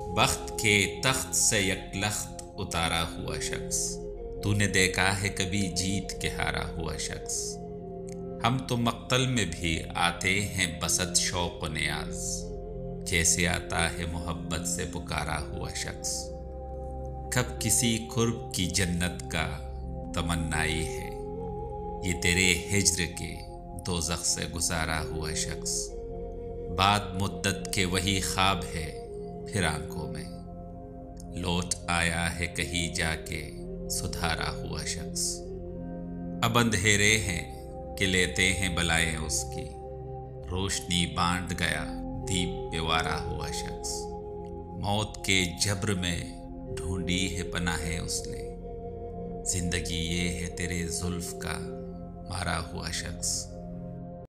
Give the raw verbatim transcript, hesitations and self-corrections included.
बख्त के तख्त से यकलख्त उतारा हुआ शख्स, तूने देखा है कभी जीत के हारा हुआ शख्स। हम तो मक्तल में भी आते हैं बसत शौक व नियाज, जैसे आता है मोहब्बत से पुकारा हुआ शख्स। कब किसी कुर्ब की जन्नत का तमन्नाई है, ये तेरे हिज्र के दोज़ख से गुजारा हुआ शख्स। बाद मुद्दत के वही ख्वाब है फिर आंखों में, लौट आया है कहीं जाके सुधारा हुआ शख्स। अब अंधेरे हैं कि लेते हैं बलाएं उसकी, रोशनी बांट गया दीप बेवारा हुआ शख्स। मौत के जब्र में ढूंढी है पनाहें उसने, जिंदगी ये है तेरे जुल्फ का मारा हुआ शख्स।